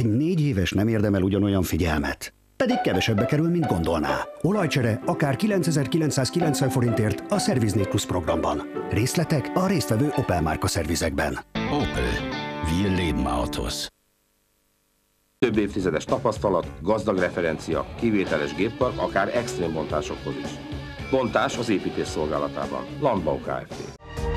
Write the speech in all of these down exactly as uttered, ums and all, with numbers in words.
Egy négy éves nem érdemel ugyanolyan figyelmet. Pedig kevesebbe kerül, mint gondolná. Olajcsere akár kilencezer-kilencszázkilencven forintért a Service Plus programban. Részletek a résztvevő Opel márka szervizekben. Opel. Wir leben Autos. Több évtizedes tapasztalat, gazdag referencia, kivételes géppark, akár extrém bontásokhoz is. Bontás az építés szolgálatában. Landbau Kft.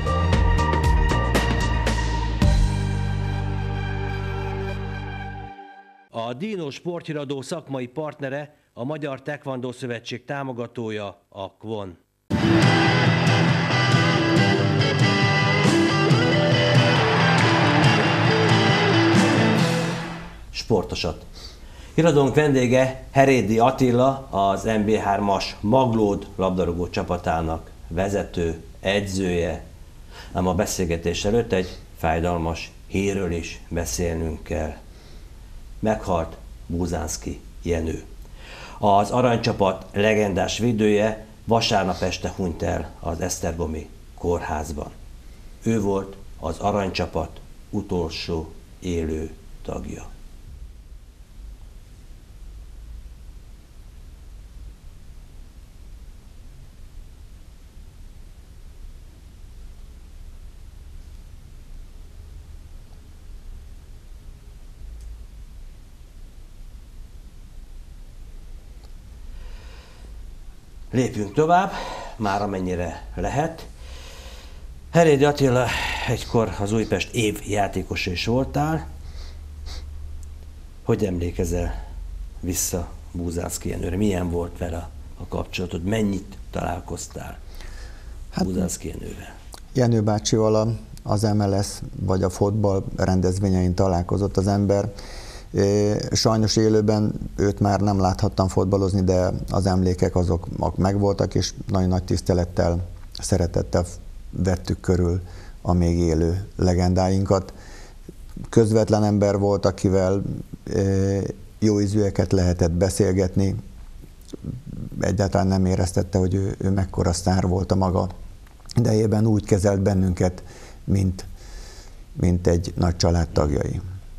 A Dino sporthíradó szakmai partnere, a Magyar Taekwondo Szövetség támogatója, a Kwon. Sportosat. Híradónk vendége Herédi Attila, az em bé hármas Maglód labdarúgó csapatának vezető, edzője. Ám a beszélgetés előtt egy fájdalmas hírről is beszélnünk kell. Meghalt Búzánszky Jenő. Az aranycsapat legendás védője vasárnap este hunyt el az esztergomi kórházban. Ő volt az aranycsapat utolsó élő tagja. Lépjünk tovább, már amennyire lehet. Herédi Attila, egykor az Újpest év játékosa is voltál. Hogy emlékezel vissza Búzánszky Jenőre? Milyen volt vele a kapcsolatod? Mennyit találkoztál hát, Búzánszky Jenővel? Jenő bácsival az em el es vagy a fotball rendezvényein találkozott az ember. Sajnos élőben őt már nem láthattam fotballozni, de az emlékek azok megvoltak, és nagyon nagy tisztelettel, szeretettel vettük körül a még élő legendáinkat. Közvetlen ember volt, akivel jó ízűeket lehetett beszélgetni. Egyáltalán nem éreztette, hogy ő, ő mekkora sztár volt a maga idejében, úgy kezelt bennünket, mint, mint egy nagy család tagjai.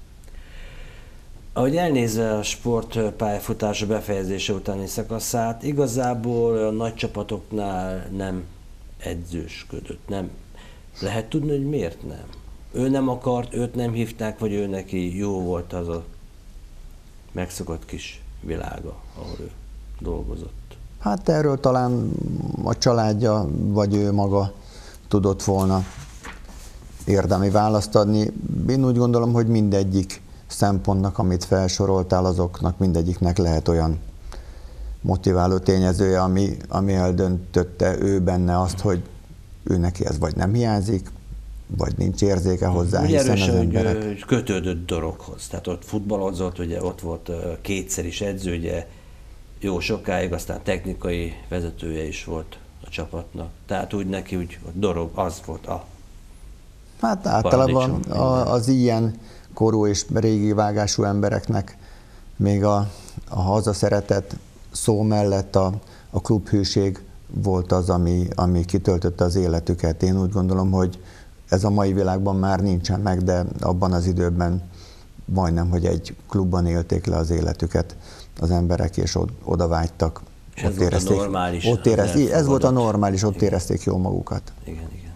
Ahogy elnézve a sportpályafutása befejezése utáni szakaszát, igazából a nagy csapatoknál nem edzősködött, nem. Lehet tudni, hogy miért nem? Ő nem akart, őt nem hívták, vagy ő neki jó volt az a megszokott kis világa, ahol ő dolgozott? Hát erről talán a családja, vagy ő maga tudott volna érdemi választ adni. Én úgy gondolom, hogy mindegyik szempontnak, amit felsoroltál, azoknak mindegyiknek lehet olyan motiváló tényezője, ami, ami eldöntötte ő benne azt, hogy ő neki ez vagy nem hiányzik, vagy nincs érzéke hozzá, ugye hiszen erősen, az emberek... hogy kötődött dologhoz, tehát ott futballozott, ugye ott volt kétszer is edző, ugye jó sokáig, aztán technikai vezetője is volt a csapatnak, tehát úgy neki úgy a dolog az volt a Hát általában a, az ilyen korú és régi vágású embereknek még a, a hazaszeretet szó mellett a, a klubhűség volt az, ami, ami kitöltötte az életüket. Én úgy gondolom, hogy ez a mai világban már nincsen meg, de abban az időben majdnem, hogy egy klubban élték le az életüket az emberek, és oda vágytak. És ez ott volt érezték, a normális. Ott érezték, ez volt a normális, ott igen. érezték jól magukat. Igen, igen.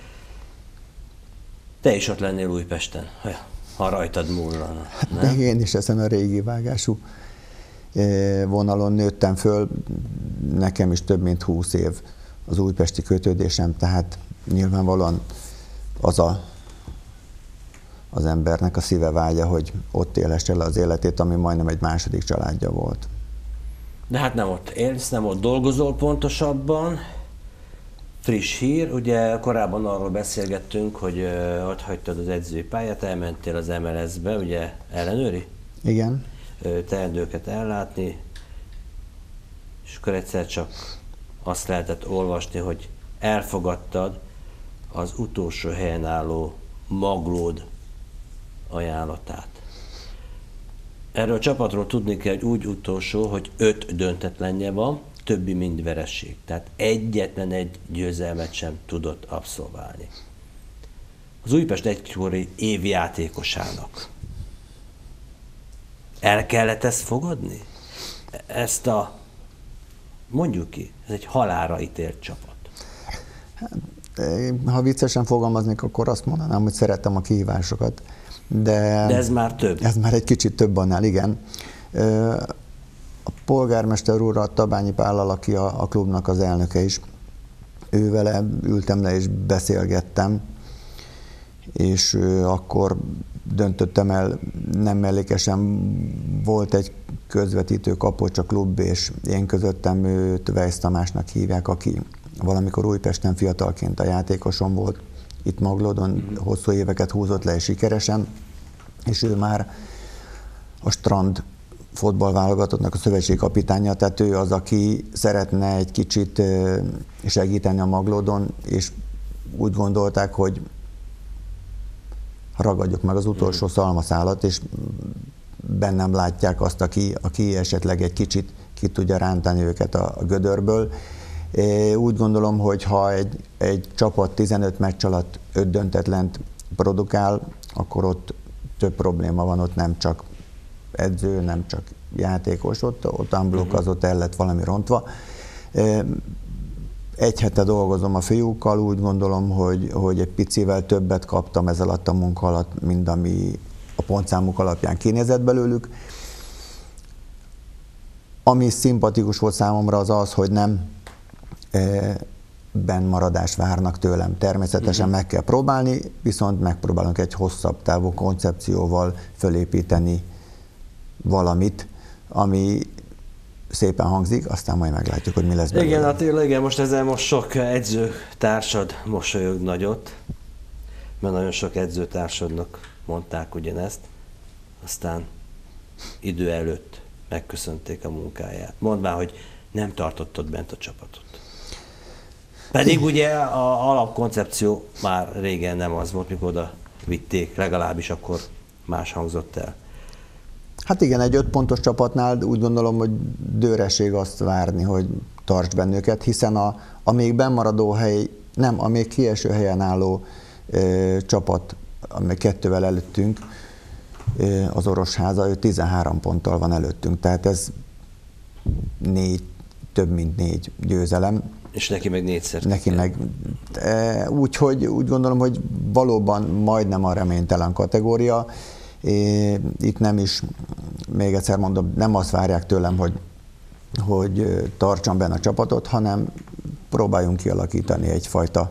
Te is ott lennél Újpesten, ha rajtad múlna. Hát én is ezen a régi vágású vonalon nőttem föl, nekem is több mint húsz év az újpesti kötődésem, tehát nyilvánvalóan az a, az embernek a szíve vágya, hogy ott élesse le az életét, ami majdnem egy második családja volt. De hát nem ott élsz, nem ott dolgozol pontosabban. Friss hír, ugye korábban arról beszélgettünk, hogy uh, ott hagytad az edzői pályát, elmentél az em el es-be, ugye ellenőri? Igen. Uh, teendőket ellátni, és akkor egyszer csak azt lehetett olvasni, hogy elfogadtad az utolsó helyen álló Maglód ajánlatát. Erről a csapatról tudni kell, hogy úgy utolsó, hogy öt döntetlenje van, többi mind vereség. Tehát egyetlen egy győzelmet sem tudott abszolválni. Az Újpest egykori évjátékosának El kellett ezt fogadni? Ezt a, mondjuk ki, ez egy halálra ítélt csapat. Ha viccesen fogalmaznék, akkor azt mondanám, hogy szeretem a kihívásokat. De, de ez már több. Ez már egy kicsit több annál, igen. A polgármester úr, a Tabányi Pállal, aki a, a klubnak az elnöke is, ővele ültem le és beszélgettem, és akkor döntöttem el, nem mellékesen volt egy közvetítő, Kapocs a klub, és én közöttem, őt Weisz Tamásnak hívják, aki valamikor Újpesten fiatalként a játékosom volt, itt Maglódon hosszú éveket húzott le és sikeresen, és ő már a Strand fotballválogatottnak a szövetségi kapitánya, tehát ő az, aki szeretne egy kicsit segíteni a Maglódon, és úgy gondolták, hogy ragadjuk meg az utolsó szalmaszálat, és bennem látják azt, aki, aki esetleg egy kicsit ki tudja rántani őket a, a gödörből. É, úgy gondolom, hogy ha egy, egy csapat tizenöt meccs alatt öt döntetlent produkál, akkor ott több probléma van, ott nem csak edző, nem csak játékos, ott, ott unblock, az ott el lett valami rontva. Egy hete dolgozom a fiúkkal, úgy gondolom, hogy, hogy egy picivel többet kaptam ez alatt a munka alatt, mint ami a pontszámuk alapján kinézett belőlük. Ami szimpatikus volt számomra, az az, hogy nem bennmaradást várnak tőlem. Természetesen meg kell próbálni, viszont megpróbálunk egy hosszabb távú koncepcióval fölépíteni valamit, ami szépen hangzik, aztán majd meglátjuk, hogy mi lesz belőle. Igen, hát igen, most ezzel most sok edzőtársad mosolyog nagyot, mert nagyon sok edzőtársadnak mondták ugyanezt, aztán idő előtt megköszönték a munkáját. Mondván, hogy nem tartottad bent a csapatot. Pedig ugye az alapkoncepció már régen nem az volt, mikor oda vitték, legalábbis akkor más hangzott el. Hát igen, egy öt pontos csapatnál úgy gondolom, hogy dőresség azt várni, hogy tarts bennünket, hiszen a, a még bennmaradó hely, nem, a még kieső helyen álló e, csapat, amely kettővel előttünk, e, az Orosháza, ő tizenhárom ponttal van előttünk, tehát ez négy, több mint négy győzelem. És neki meg négyszer. Neki meg. E, Úgyhogy úgy gondolom, hogy valóban majdnem a reménytelen kategória. Itt nem is, még egyszer mondom, nem azt várják tőlem, hogy, hogy tartsam benne a csapatot, hanem próbáljunk kialakítani egyfajta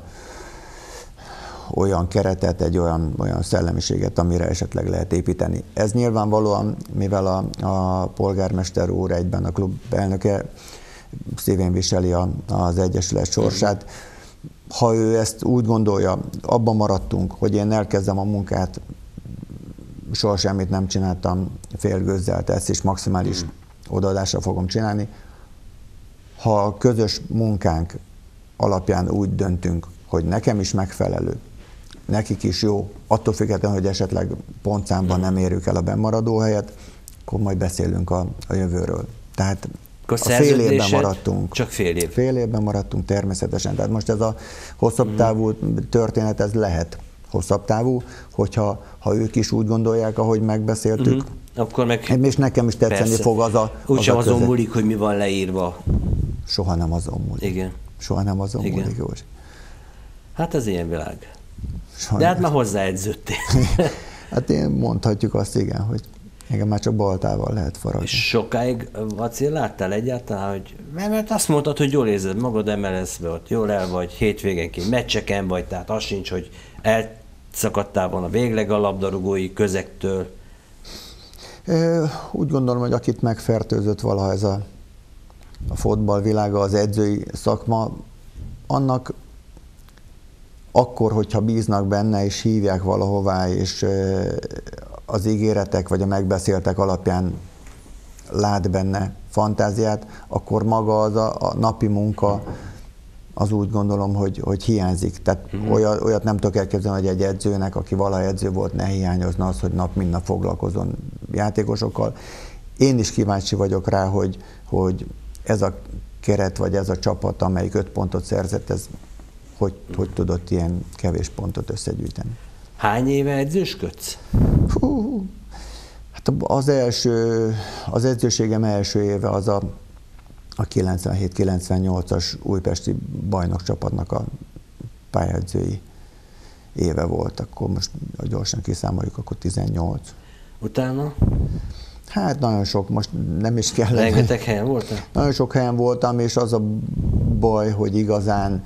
olyan keretet, egy olyan, olyan szellemiséget, amire esetleg lehet építeni. Ez nyilvánvalóan, mivel a, a polgármester úr egyben a klub elnöke szívén viseli a, az egyesület sorsát, ha ő ezt úgy gondolja, abban maradtunk, hogy én elkezdem a munkát, soha semmit nem csináltam félgőzzel, ezt is maximális odaadásra fogom csinálni. Ha a közös munkánk alapján úgy döntünk, hogy nekem is megfelelő, nekik is jó, attól függetlenül, hogy esetleg pontszámban nem érjük el a bennmaradó helyet, akkor majd beszélünk a, a jövőről. Tehát a fél évben maradtunk. Csak fél év. Fél évben maradtunk természetesen. Tehát most ez a hosszabb távú történet, ez lehet hosszabb távú, hogyha ha ők is úgy gondolják, ahogy megbeszéltük. Uh-huh. Akkor meg... És nekem is tetszeni persze. fog az a Úgyse azon múlik, hogy mi van leírva. Soha nem azon múlik. Igen. Soha nem azon Igen. múlik, Józsi. Hát ez ilyen világ. Soha De hát már hozzáedződtél. Hát én mondhatjuk azt, igen, hogy igen, már csak baltával lehet faragni. És sokáig vacilláttál egyáltalán, hogy mert azt mondtad, hogy jól érzed magad em el es-be, ott jól el vagy, hétvégenként meccseken vagy, tehát az sincs, hogy elszakadtál volna végleg a labdarúgói közektől. Úgy gondolom, hogy akit megfertőzött valaha ez a, a fotballvilága, az edzői szakma, annak akkor, hogyha bíznak benne és hívják valahová, és az ígéretek vagy a megbeszéltek alapján lát benne fantáziát, akkor maga az a, a napi munka, az úgy gondolom, hogy, hogy hiányzik. Tehát uh-huh. olyat, olyat nem tudok elképzelni, hogy egy edzőnek, aki valaha edző volt, ne hiányozna az, hogy nap mint nap foglalkozon játékosokkal. Én is kíváncsi vagyok rá, hogy, hogy ez a keret, vagy ez a csapat, amelyik öt pontot szerzett, ez hogy, uh-huh. hogy tudott ilyen kevés pontot összegyűjteni. Hány éve edzősködsz? Hú, hát Az első, az edzőségem első éve az a, a kilencvenhét kilencvennyolcas újpesti bajnokcsapatnak a pályaedzői éve volt. Akkor most gyorsan kiszámoljuk, akkor tizennyolc. Utána? Hát nagyon sok, most nem is kellene. Rengeteg helyen voltál? Nagyon sok helyen voltam, és az a baj, hogy igazán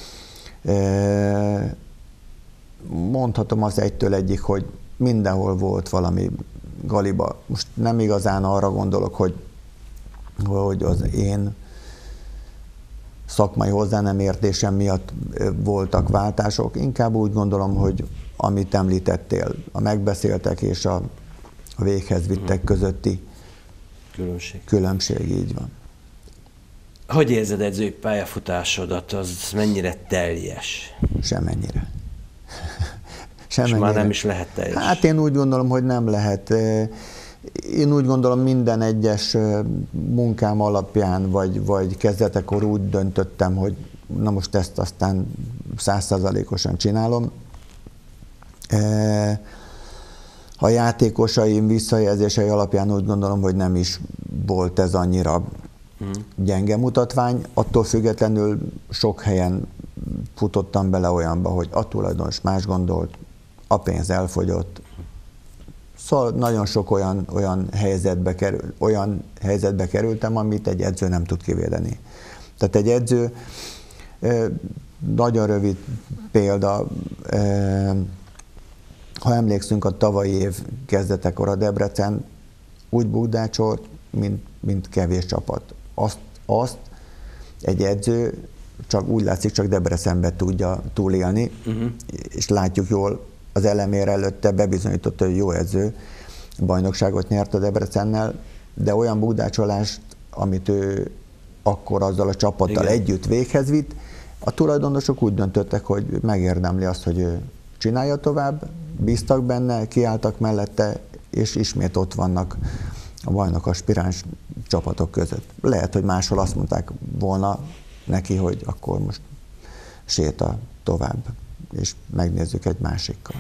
eh, mondhatom az egytől egyik, hogy mindenhol volt valami galiba. Most nem igazán arra gondolok, hogy, hogy az én szakmai hozzá nem értésem miatt voltak váltások. Inkább úgy gondolom, hogy amit említettél, a megbeszéltek és a, a véghez vittek közötti különbség. különbség, így van. Hogy érzed edzői pályafutásodat? Az mennyire teljes? Semennyire. És már nem is lehet teljes. Hát én úgy gondolom, hogy nem lehet. Én úgy gondolom, minden egyes munkám alapján, vagy, vagy kezdetekor úgy döntöttem, hogy na most ezt aztán száz százalékosan csinálom. A játékosaim visszajelzései alapján úgy gondolom, hogy nem is volt ez annyira hmm. gyenge mutatvány. Attól függetlenül sok helyen futottam bele olyanba, hogy a tulajdonos más gondolt, a pénz elfogyott. Szóval nagyon sok olyan, olyan, helyzetbe kerül, olyan helyzetbe kerültem, amit egy edző nem tud kivédeni. Tehát egy edző, nagyon rövid példa, ha emlékszünk, a tavalyi év kezdetekor a Debrecen úgy bukdácsolt, mint, mint kevés csapat. Azt, azt egy edző csak úgy látszik, csak Debrecenbe tudja túlélni, uh-huh. és látjuk jól, az elemér előtte bebizonyította, hogy jó edző, bajnokságot nyert a Debrecennel, de olyan bukdácsolást, amit ő akkor azzal a csapattal Igen. együtt véghez vitt, a tulajdonosok úgy döntöttek, hogy megérdemli azt, hogy ő csinálja tovább, bíztak benne, kiálltak mellette, és ismét ott vannak a bajnok aspiráns csapatok között. Lehet, hogy máshol azt mondták volna neki, hogy akkor most séta tovább, és megnézzük egy másikkal.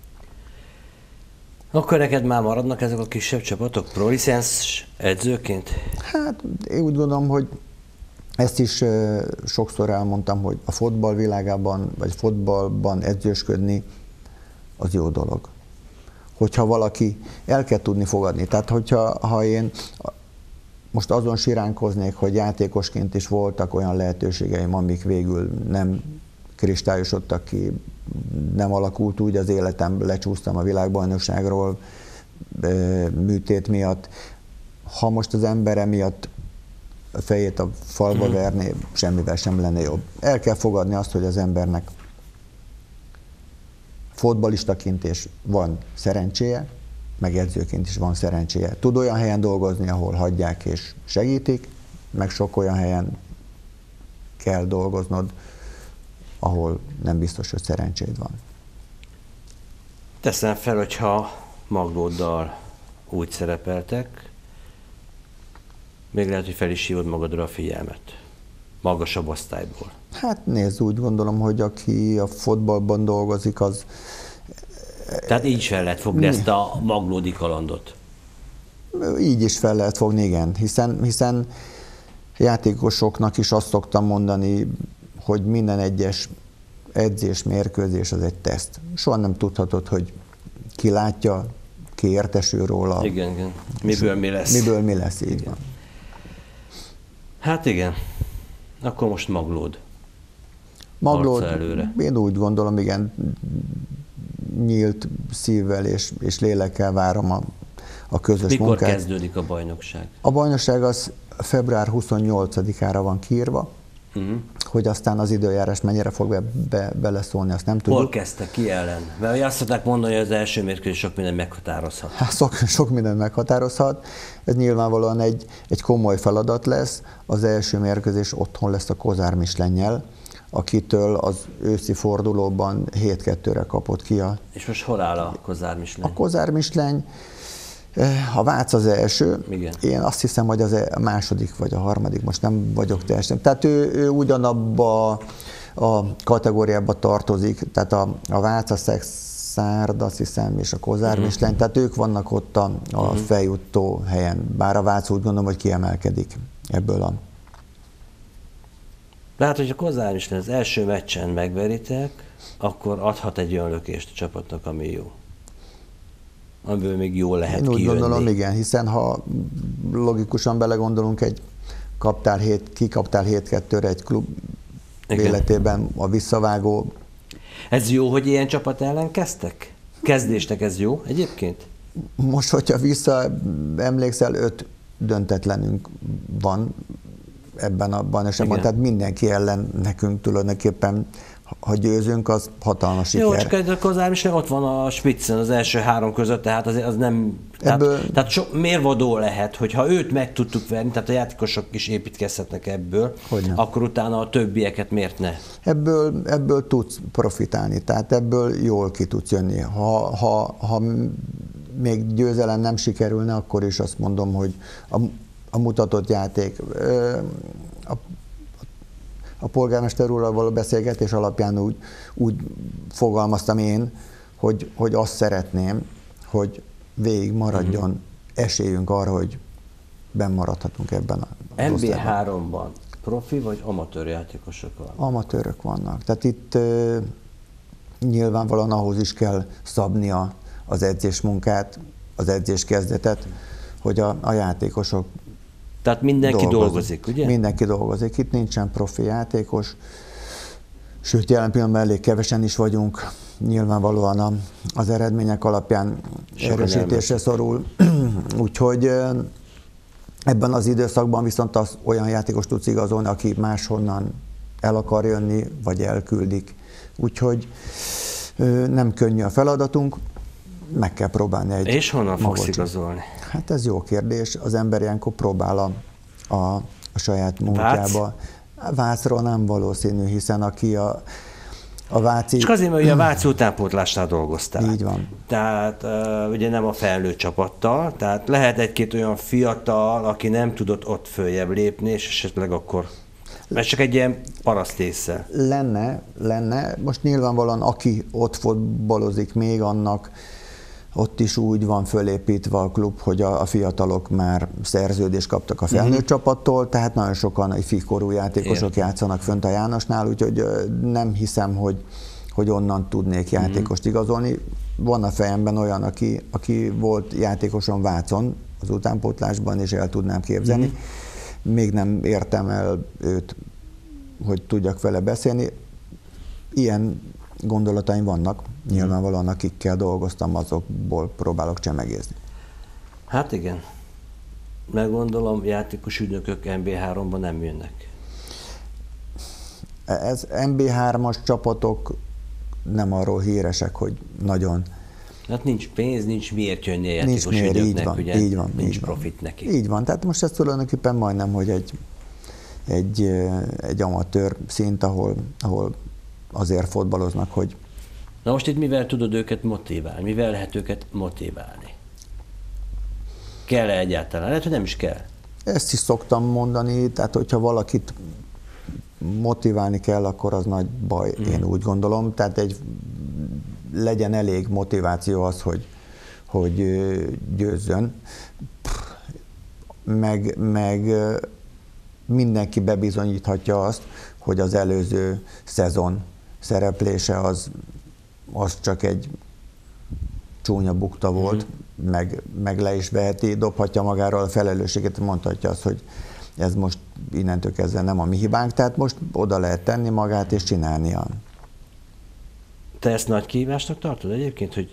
Akkor neked már maradnak ezek a kisebb csapatok prolicensz edzőként? Hát én úgy gondolom, hogy ezt is uh, sokszor elmondtam, hogy a fotball világában, vagy fotballban edzősködni az jó dolog. Hogyha valaki el kell tudni fogadni. Tehát, hogyha ha én most azon siránkoznék, hogy játékosként is voltak olyan lehetőségeim, amik végül nem kristályosodtak ki, nem alakult úgy az életem, lecsúsztam a világbajnokságról műtét miatt. Ha most az ember miatt a fejét a falba hmm. verné, semmivel sem lenne jobb. El kell fogadni azt, hogy az embernek fotballistaként is van szerencséje, meg edzőként is van szerencséje. Tud olyan helyen dolgozni, ahol hagyják és segítik, meg sok olyan helyen kell dolgoznod, ahol nem biztos, hogy szerencséd van. Teszem fel, hogyha Maglóddal úgy szerepeltek, még lehet, hogy fel is hívod magadra a figyelmet. Magasabb osztályból. Hát nézd, úgy gondolom, hogy aki a fotballban dolgozik, az... Tehát így is fel lehet fogni ezt a maglódi kalandot. Így is fel lehet fogni, igen. Hiszen, hiszen játékosoknak is azt szoktam mondani, hogy minden egyes edzés, mérkőzés az egy teszt. Soha nem tudhatod, hogy ki látja, ki értesül róla. Igen, igen. Miből mi lesz. Miből mi lesz, így igen. van. Hát igen. Akkor most Maglód. Maglód, én úgy gondolom, igen, nyílt szívvel és, és lélekkel várom a, a közös Mikor munkát. Mikor kezdődik a bajnokság? A bajnokság az február huszonnyolcadikára van kiírva, uh-huh. hogy aztán az időjárás mennyire fog be, be, beleszólni, azt nem tudjuk. Hol kezdte, ki ellen? Mert azt szokták mondani, hogy az első mérkőzés sok minden meghatározhat. Hát sok, sok minden meghatározhat. Ez nyilvánvalóan egy, egy komoly feladat lesz. Az első mérkőzés otthon lesz a Kozár Mislennyel, akitől az őszi fordulóban hét kettőre kapott ki a... És most hol áll a Kozár Misleny? A Kozár Misleny, a Vác az első. Igen. Én azt hiszem, hogy az a második vagy a harmadik, most nem vagyok teljesen. Tehát ő, ő ugyanabba a kategóriába tartozik, tehát a, a Vác a Szárd, azt hiszem, és a Kozár uh-huh. Mislány, tehát ők vannak ott a, a uh-huh. feljutó helyen. Bár a Vác úgy gondolom, hogy kiemelkedik ebből a... Lehet, hogy a Kozár Mislány az első meccsen megveritek, akkor adhat egy olyan lökést a csapatnak, ami jó. Amiből még jól lehet Én úgy kijönni. gondolom, igen, hiszen ha logikusan belegondolunk, egy kaptál hét, kikaptál hét kettőre egy klub igen. életében a visszavágó. Ez jó, hogy ilyen csapat ellen kezdtek? Kezdésnek ez jó egyébként? Most, hogyha visszaemlékszel, öt döntetlenünk van ebben a bajnokságban, tehát mindenki ellen nekünk tulajdonképpen, ha győzünk, az hatalmas siker. Jó, csak a Kozár is ott van a Spitzen az első három között, tehát az, az nem... Tehát, ebből, tehát so, mérvadó lehet, hogy ha őt meg tudtuk verni, tehát a játékosok is építkezhetnek ebből, akkor utána a többieket miért ne? Ebből, ebből tudsz profitálni, tehát ebből jól ki tudsz jönni. Ha, ha, ha még győzelem nem sikerülne, akkor is azt mondom, hogy a, a mutatott játék... A, A polgármester úrral való beszélgetés alapján úgy, úgy fogalmaztam én, hogy, hogy azt szeretném, hogy végig maradjon uh-huh. esélyünk arra, hogy benn maradhatunk ebben a en bé háromban profi vagy amatőr játékosok vannak? Amatőrök vannak. Tehát itt uh, nyilvánvalóan ahhoz is kell szabni a, az edzésmunkát, az edzés kezdetet, hogy a, a játékosok Tehát mindenki dolgozik, dolgozik, ugye? Mindenki dolgozik. Itt nincsen profi játékos, sőt, jelen pillanatban elég kevesen is vagyunk. Nyilvánvalóan a, az eredmények alapján erősítésre szorul. Úgyhogy ebben az időszakban viszont az olyan játékos tudsz igazolni, aki máshonnan el akar jönni, vagy elküldik. Úgyhogy nem könnyű a feladatunk, meg kell próbálni egy... És honnan fogsz igazolni? Hát ez jó kérdés. Az ember ilyenkor próbál a, a, a saját munkába. Vác? Vácról nem valószínű, hiszen aki a, a Váci... Csak azért, mert ugye a Váci utánpótlásnál dolgoztál. Így van. Tehát uh, ugye nem a felnőtt csapattal, tehát lehet egy-két olyan fiatal, aki nem tudott ott följebb lépni, és esetleg akkor... Mert csak egy ilyen paraszt ésszel. Lenne, lenne. Most nyilvánvalóan aki ott fotbalozik még, annak ott is úgy van fölépítve a klub, hogy a, a fiatalok már szerződést kaptak a felnőtt mm-hmm. csapattól, tehát nagyon sokan fikorú játékosok Értem. játszanak fönt a Jánosnál, úgyhogy nem hiszem, hogy, hogy onnan tudnék játékost mm-hmm. igazolni. Van a fejemben olyan, aki, aki volt játékoson Vácon az utánpótlásban, és el tudnám képzelni. Mm-hmm. Még nem értem el őt, hogy tudjak vele beszélni. Ilyen gondolataim vannak, nyilvánvalóan akikkel dolgoztam, azokból próbálok csemegézni. Hát igen. Meggondolom, játékos ügynökök en bé háromban nem jönnek. Ez en bé hármas csapatok nem arról híresek, hogy nagyon... Hát nincs pénz, nincs miért jönni a játékos nincs miért, ügynöknek, így van, ugye? Így van, nincs így profit van. neki. Így van, tehát most ez tulajdonképpen majdnem, hogy egy, egy, egy amatőr szint, ahol, ahol azért fotbaloznak, hogy... Na most itt mivel tudod őket motiválni? Mivel lehet őket motiválni? Kell-e egyáltalán? Lehet, hogy nem is kell. Ezt is szoktam mondani, tehát hogyha valakit motiválni kell, akkor az nagy baj, mm. én úgy gondolom. Tehát egy, legyen elég motiváció az, hogy, hogy győzzön. Meg, meg mindenki bebizonyíthatja azt, hogy az előző szezon szereplése az, az csak egy csúnya bukta volt, mm. meg, meg le is veheti, dobhatja magáról a felelősséget, mondhatja azt, hogy ez most innentől kezdve nem a mi hibánk, tehát most oda lehet tenni magát és csinálnia. Te ezt nagy kihívásnak tartod egyébként, hogy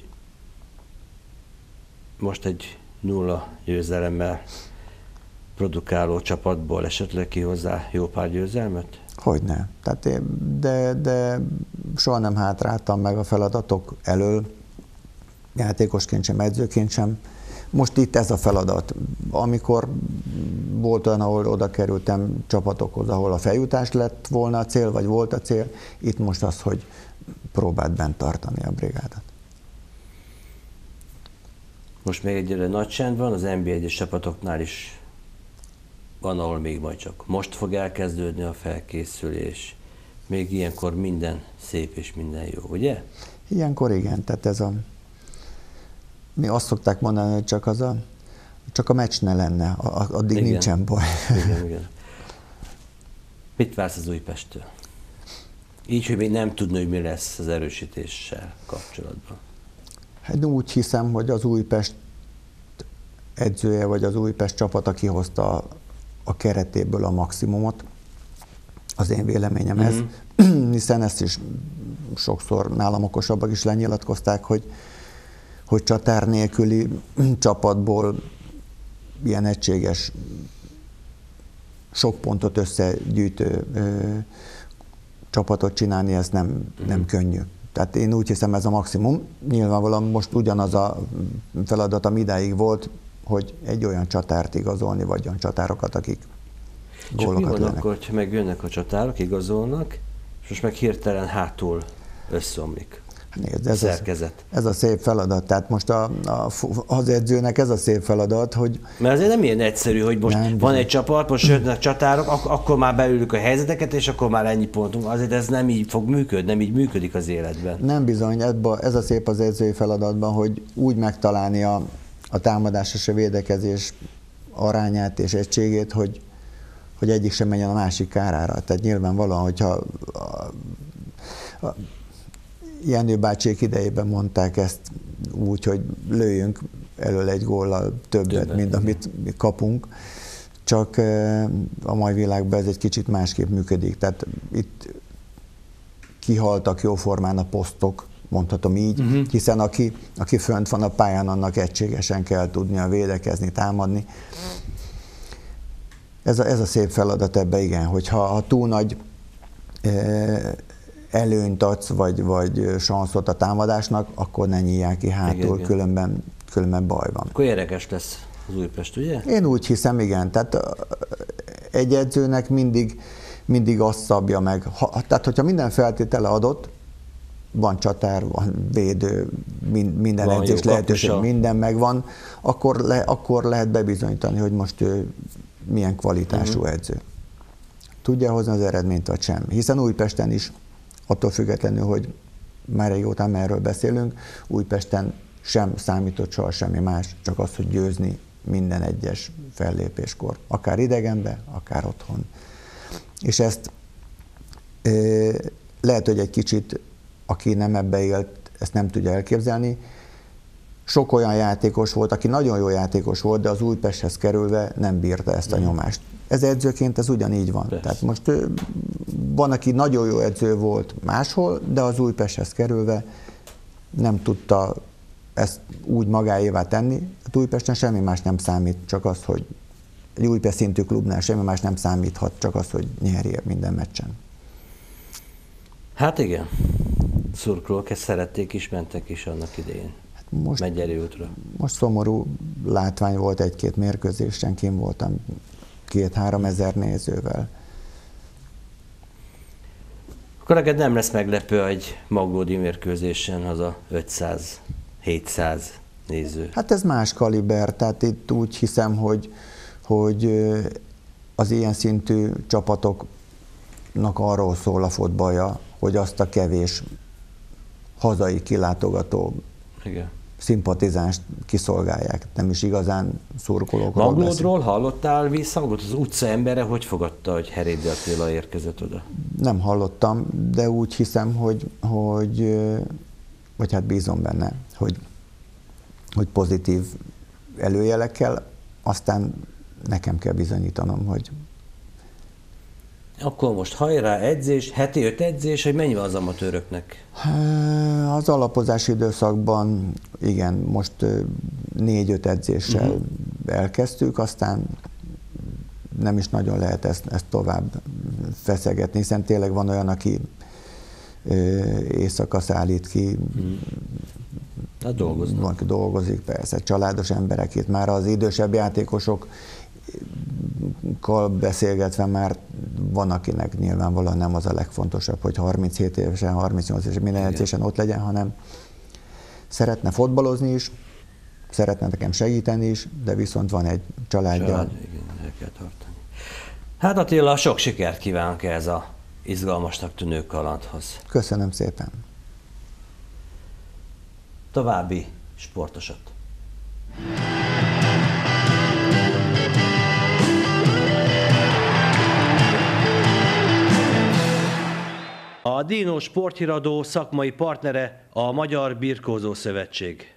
most egy nulla győzelemmel produkáló csapatból esetleg kihozzá jó pár győzelmet? Hogyne. Tehát én, de, de soha nem hátráltam meg a feladatok elől, játékosként sem, edzőként sem. Most itt ez a feladat. Amikor volt olyan, ahol oda kerültem csapatokhoz, ahol a feljutás lett volna a cél, vagy volt a cél, itt most az, hogy próbáld bent tartani a brigádat. Most még egyre nagy csend van, az en bé egyes csapatoknál is van, ahol még majd csak most fog elkezdődni a felkészülés. Még ilyenkor minden szép és minden jó, ugye? Ilyenkor igen, tehát ez a... Mi azt szokták mondani, hogy csak, az a, csak a meccs ne lenne, addig igen. Nincsen baj. Igen, igen. Mit vársz az Újpesttől? Így, hogy még nem tudni, hogy mi lesz az erősítéssel kapcsolatban. Hát úgy hiszem, hogy az Újpest edzője, vagy az Újpest csapata kihozta a, a keretéből a maximumot. Az én véleményem mm-hmm. ez. Hiszen ezt is sokszor nálam okosabbak is lenyilatkozták, hogy, hogy csatár nélküli csapatból ilyen egységes, sok pontot összegyűjtő ö, csapatot csinálni, ez nem, mm-hmm. nem könnyű. Tehát én úgy hiszem, ez a maximum. Nyilvánvalóan most ugyanaz a feladat, ami idáig volt, hogy egy olyan csatárt igazolni, vagy olyan csatárokat, akik gólokat lőnek. Csak mi van akkor, hogyha megjönnek a csatárok, igazolnak, és most meg hirtelen hátul összeomlik Nézd, a ez szerkezet. A, ez a szép feladat. Tehát most a, a, az edzőnek ez a szép feladat, hogy... Mert azért nem ilyen egyszerű, hogy most nem, van egy csapat, most jönnek csatárok, ak- akkor már beülük a helyzeteket, és akkor már ennyi pontunk. Azért ez nem így fog működni, nem így működik az életben. Nem bizony, ez a szép az edzői feladatban, hogy úgy megtalálni a, a támadás és a védekezés arányát és egységét, hogy, hogy egyik sem menjen a másik kárára. Tehát nyilvánvalóan, hogyha a, a, Jenő bácsék idejében mondták ezt úgy, hogy lőjünk elől egy góllal többet, többet mint amit mi kapunk, csak a mai világban ez egy kicsit másképp működik. Tehát itt kihaltak jóformán a posztok, mondhatom így, uh-huh. hiszen aki, aki fönt van a pályán, annak egységesen kell tudnia védekezni, támadni. Ez a, ez a szép feladat ebbe, igen, hogyha ha túl nagy e, előnyt adsz, vagy, vagy sanszot a támadásnak, akkor ne nyílják ki hátul, igen, különben, különben baj van. Akkor érdekes lesz az Újpest, ugye? Én úgy hiszem, igen. Tehát egy edzőnek mindig, mindig azt szabja meg. Ha, tehát, hogyha minden feltétele adott, van csatár, van védő, minden van edzés lehetőség, minden megvan, akkor, le, akkor lehet bebizonyítani, hogy most ő milyen kvalitású uh-huh. edző. Tudja hozni az eredményt, vagy sem. Hiszen Újpesten is, attól függetlenül, hogy már régóta erről beszélünk, Újpesten sem számított soha semmi más, csak az, hogy győzni minden egyes fellépéskor. Akár idegenbe, akár otthon. És ezt e, lehet, hogy egy kicsit, aki nem ebbe élt, ezt nem tudja elképzelni. Sok olyan játékos volt, aki nagyon jó játékos volt, de az Újpesthez kerülve nem bírta ezt a nyomást. Ez edzőként ez ugyanígy van. Persze. Tehát most van, aki nagyon jó edző volt máshol, de az Újpesthez kerülve nem tudta ezt úgy magáévá tenni. A Újpesten semmi más nem számít, csak az, hogy egy Újpest szintű klubnál semmi más nem számíthat, csak az, hogy nyerje minden meccsen. Hát igen, szurkolók ezt szerették is, mentek is annak idején. Hát most, Megyeri útra. Most szomorú látvány volt egy-két mérkőzésen, kim voltam két-három ezer nézővel. Akkor neked nem lesz meglepő egy maglódi mérkőzésen az a ötszáz-hétszáz néző. Hát ez más kaliber, tehát itt úgy hiszem, hogy, hogy az ilyen szintű csapatoknak arról szól a fotballja, hogy azt a kevés hazai kilátogató igen. szimpatizánst kiszolgálják, nem is igazán szurkolókról Maglódról beszél. hallottál visszhangot? Az utca embere hogy fogadta, hogy Herédi Attila érkezett oda? Nem hallottam, de úgy hiszem, hogy, hogy vagy hát bízom benne, hogy, hogy pozitív előjelekkel, aztán nekem kell bizonyítanom, hogy akkor most hajrá, edzés, heti öt edzés, hogy mennyi van az amatőröknek? Az alapozási időszakban igen, most négy-öt edzéssel uh-huh. elkezdtük, aztán nem is nagyon lehet ezt, ezt tovább feszegetni, hiszen tényleg van olyan, aki éjszaka szállít ki, uh-huh. hát dolgoznak. Dolgozik, persze, családos emberek itt, már az idősebb játékosok beszélgetve már van, akinek nyilvánvalóan nem az a legfontosabb, hogy harminchét évesen, harmincnyolc évesen minden edzésen ott legyen, hanem szeretne fotbalozni is, szeretne nekem segíteni is, de viszont van egy családja. Család, igen, el kell tartani. Hát Attila, sok sikert kívánok ez a izgalmasnak tűnő kalandhoz. Köszönöm szépen. további sportosat. A Dino Sporthíradó szakmai partnere a Magyar Birkózó Szövetség.